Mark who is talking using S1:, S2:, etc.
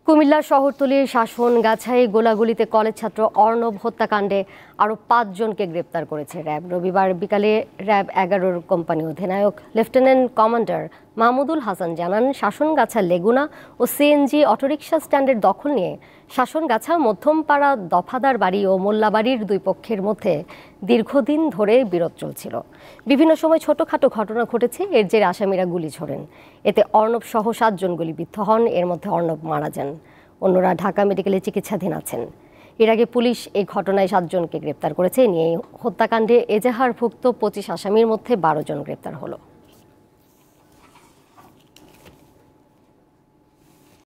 S1: কুমিল্লা শহরতলির শাসনগাছায় গোলাগুলিতে কলেজ ছাত্র অর্ণব হত্যাকাণ্ডে আরও ৫ জনকে গ্রেপ্তার করেছে র্যাব। রবিবার বিকালে র্যাব ১১-র কোম্পানি অধিনায়ক লেফটেন্যান্ট কমান্ডার মাহমুদুল হাসান জানান, শাসনগাছা লেগুনা ও সিএনজি অটোরিকশা স্ট্যান্ডের দখল নিয়ে শাসনগাছা মধ্যমপাড়া দফাদার বাড়ি ও মোল্লাবাড়ির দুই পক্ষের মধ্যে দীর্ঘদিন ধরে বিরোধ চলছিল। বিভিন্ন সময় ছোটখাটো ঘটনা ঘটেছে, এর জেরে আসামিরা গুলি ছোড়েন। এতে অর্ণব সহ ৭ জন গুলিবিদ্ধ হন, এর মধ্যে অর্ণব মারা যান। অন্যরা ঢাকা মেডিকেলে চিকিৎসাধীন আছেন। এর আগে পুলিশ এই ঘটনায় ৭ জনকে গ্রেপ্তার করেছে। নিয়ে হত্যাকাণ্ডে এজাহারভুক্ত ২৫ আসামির মধ্যে ১২ জন গ্রেপ্তার হলো।